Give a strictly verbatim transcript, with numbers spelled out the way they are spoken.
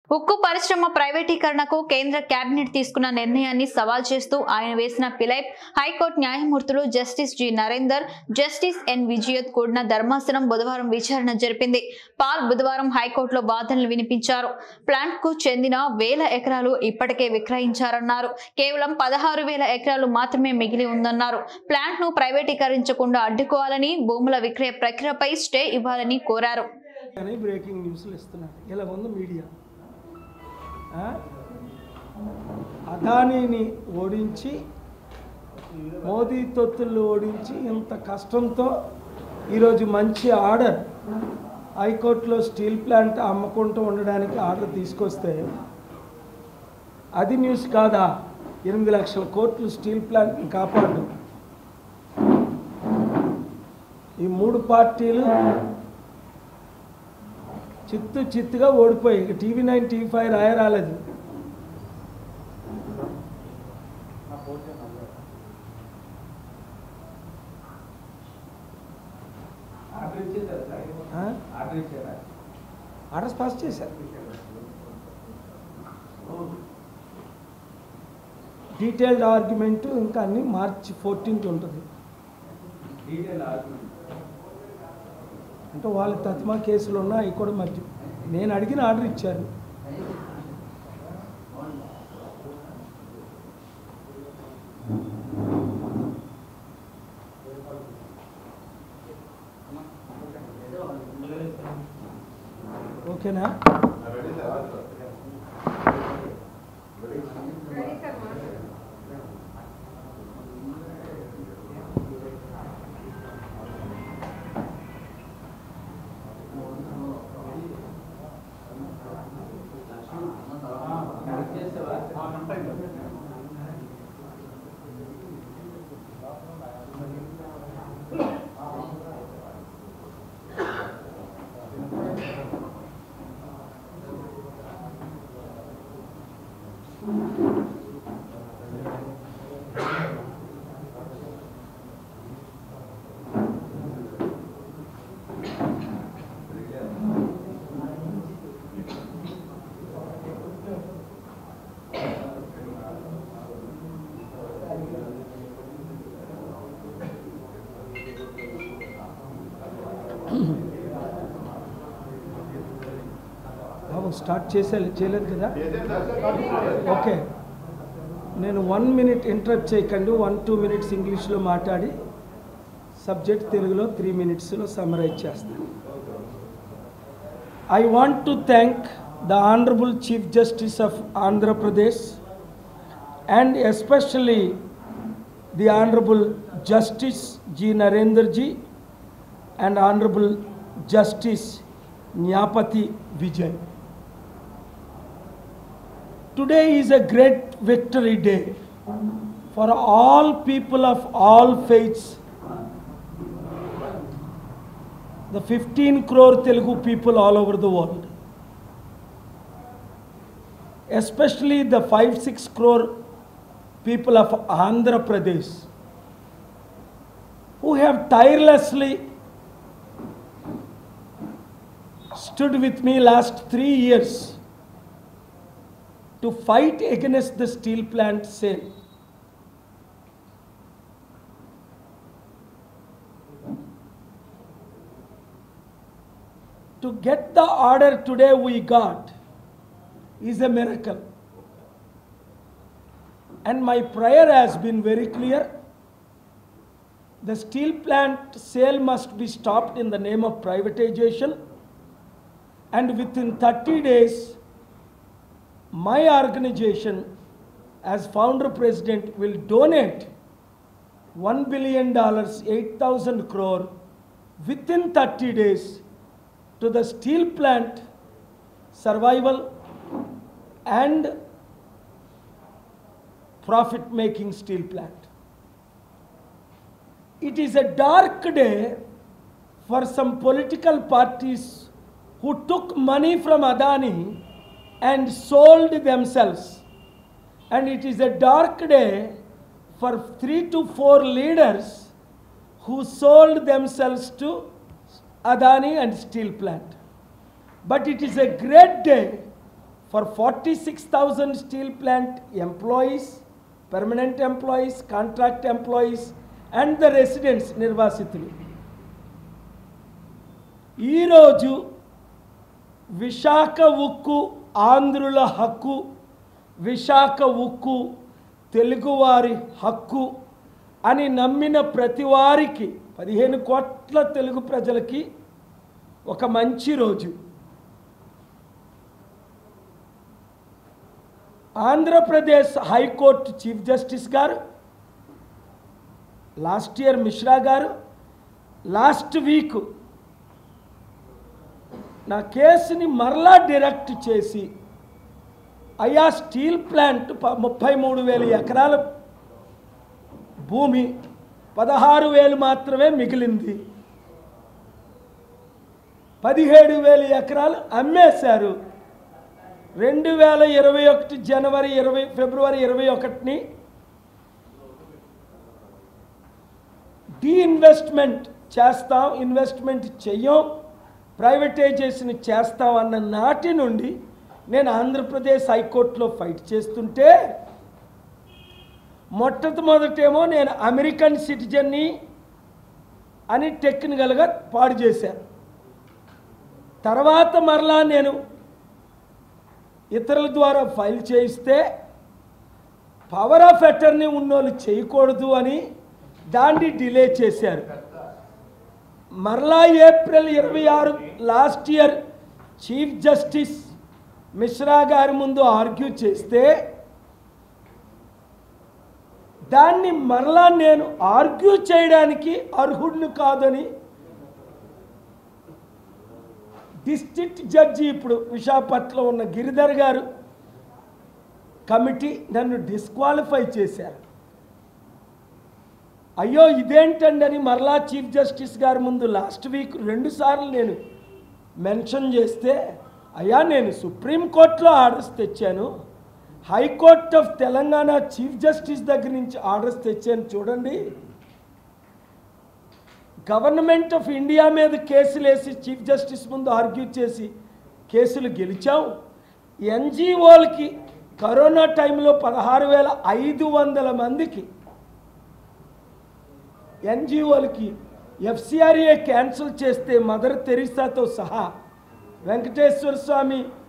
ఉక్కు పరిశ్రమ ప్రైవేటీకరణకు కేంద్ర కేబినెట్ తీసుకున్న నిర్ణయాన్ని సవాల్ చేస్తూ ఆయన వేసిన పిలైప్ హైకోర్టు court justice G Narender, justice N విజయత్ కూడిన ధర్మాసనం బుధవారం విచారణ జరిపింది. పాల్ బుధవారం హైకోర్టులో వాదనలు వినిపించారు. ప్లాంట్ కు చెందిన వేల ఎకరాలు ఇప్పటికే విక్రయించారన్నారు. కేవలం పదహారు వేల ఎకరాలు మాత్రమే మిగిలి ఉందన్నారు. ప్లాంట్ ను ప్రైవేటీకరించకుండా అడ్డుకోవాలని, భూముల విక్రయ ప్రక్రియపై స్టే ఇవ్వాలని కోరారు. బ్రేకింగ్ న్యూస్లు ఇస్తున్నారు. ఇలా ఉంది మీడియా. అదానీని ఓడించి, మోదీ తొత్తులు ఓడించి, ఇంత కష్టంతో ఈరోజు మంచి ఆర్డర్ హైకోర్టులో స్టీల్ ప్లాంట్ అమ్ముకుంటూ ఉండడానికి ఆర్డర్ తీసుకొస్తే అది న్యూస్ కాదా? ఎనిమిది లక్షల కోట్లు స్టీల్ ప్లాంట్ని కాపాడు. ఈ మూడు పార్టీలు చిత్తు చిత్తుగా ఓడిపోయి ఇక టీవీ నైన్ టీవీ ఫైవ్ రాయ రాలేదు. ఆర్డర్స్ పాస్ చేశారు. డీటెయిల్డ్ ఆర్గ్యుమెంట్ ఇంకా అన్ని మార్చి ఫోర్టీన్త్ ఉంటుంది. అంటే వాళ్ళ తత్మా కేసులు ఉన్నాయి. అవి కూడా మధ్య నేను అడిగిన ఆర్డర్ ఇచ్చారు. ఓకేనా? స్టార్ట్ చేసే చేయలేదు కదా? ఓకే, నేను వన్ మినిట్ ఇంటరప్ట్ చేయకండి. వన్ టూ మినిట్స్ ఇంగ్లీష్లో మాట్లాడి సబ్జెక్ట్ తెలుగులో త్రీ మినిట్స్లో సమ్మరైజ్ చేస్తాను. I want to thank the honourable chief justice of Andhra Pradesh and especially the honourable justice G Narender ji and honourable justice Nyapathi Vijay. Today is a great victory day for all people of all faiths. The fifteen crore Telugu people all over the world. Especially the five to six crore people of Andhra Pradesh who have tirelessly stood with me last three years to fight against the steel plant sale. To get the order today we got is a miracle. And my prayer has been very clear. The steel plant sale must be stopped in the name of privatization, and within thirty days my organization as founder president will donate one billion dollars, eight thousand crore within thirty days to the steel plant survival and profit making steel plant. It is a dark day for some political parties who took money from Adani and sold themselves, and it is a dark day for three to four leaders who sold themselves to Adani and steel plant. But it is a great day for forty-six thousand steel plant employees, permanent employees, contract employees and the residents నిర్వాసితులు. ఈరోజు విశాఖ ఉక్కు ఆంధ్రుల హక్కు, విశాఖ ఉక్కు తెలుగువారి హక్కు అని నమ్మిన ప్రతి వారికి, పదిహేను కోట్ల తెలుగు ప్రజలకి ఒక మంచి రోజు. ఆంధ్రప్రదేశ్ హైకోర్టు చీఫ్ జస్టిస్ గారు లాస్ట్ ఇయర్ మిశ్రా గారు లాస్ట్ వీక్ నా కేసుని మరలా డైరెక్ట్ చేసి, అయ్యా స్టీల్ ప్లాంట్ ముప్పై మూడు వేల ఎకరాల భూమి పదహారు వేలు మాత్రమే మిగిలింది, పదిహేడు వేల ఎకరాలు అమ్మేశారు. రెండు వేల ఇరవై ఒకటి జనవరి ఇరవై ఫిబ్రవరి ఇరవై ఒకటిని డీఇన్వెస్ట్మెంట్ చేస్తాం, ఇన్వెస్ట్మెంట్ చెయ్యం, ప్రైవేటైజేషన్ చేస్తాం అన్న నాటి నుండి నేను ఆంధ్రప్రదేశ్ హైకోర్టులో ఫైట్ చేస్తుంటే, మొట్టమొదటేమో నేను అమెరికన్ సిటిజన్ని అని టెక్నికల్గా పాడు చేశాను. తర్వాత మరలా నేను ఇతరుల ద్వారా ఫైల్ చేయిస్తే పవర్ ఆఫ్ అటర్నీ ఉన్నోళ్ళు చేయకూడదు అని దాన్ని డిలే చేశారు. మరలా ఏప్రిల్ ఇరవై ఆరు last year chief justice Mishra గారి ముందు ఆర్గ్యూ చేస్తే దాన్ని మరలా నేను ఆర్గ్యూ చేయడానికి అర్హుడిని కాదని డిస్ట్రిక్ట్ జడ్జి ఇప్పుడు విశాఖపట్నంలో ఉన్న గిరిధర్ గారు కమిటీ నన్ను డిస్క్వాలిఫై చేశారు. అయ్యో ఇదేంటండి అని మరలా చీఫ్ జస్టిస్ గారి ముందు లాస్ట్ వీక్ రెండుసార్లు నేను మెన్షన్ చేస్తే, అయ్యా నేను సుప్రీంకోర్టులో ఆర్డర్స్ తెచ్చాను, high court of Telangana chief justice దగ్గర నుంచి ఆర్డర్స్ తెచ్చాను, చూడండి గవర్నమెంట్ ఆఫ్ ఇండియా మీద కేసులు వేసి చీఫ్ జస్టిస్ ముందు ఆర్గ్యూ చేసి కేసులు గెలిచాం. ఎన్జిఓలకి కరోనా టైంలో పదహారు వేల ఐదు వందల మందికి ఎన్జిఓలకి ఎఫ్సిఆర్ఏ క్యాన్సిల్ చేస్తే మదర్ తెరీసాతో సహా వెంకటేశ్వర స్వామి